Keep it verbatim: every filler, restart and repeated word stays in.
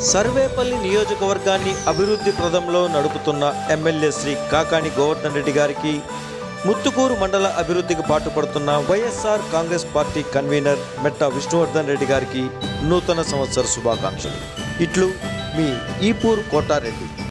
సర్వేపల్లి నియోజకవర్గాన్ని అభివృద్ధి ప్రదంలో నడుపుతున్న ఎమ్మెల్యే శ్రీ కాకాని గోవర్ధన్ రెడ్డి గారికి, ముత్తుకూరు మండల అభివృద్ధికి పాటుపడుతున్న వైఎస్ఆర్ కాంగ్రెస్ పార్టీ కన్వీనర్ మెట్ట విష్ణువర్ధన్ రెడ్డి గారికి నూతన సంవత్సర శుభాకాంక్షలు. ఇట్లు మీ ఈపూర్ కోటారెడ్డి.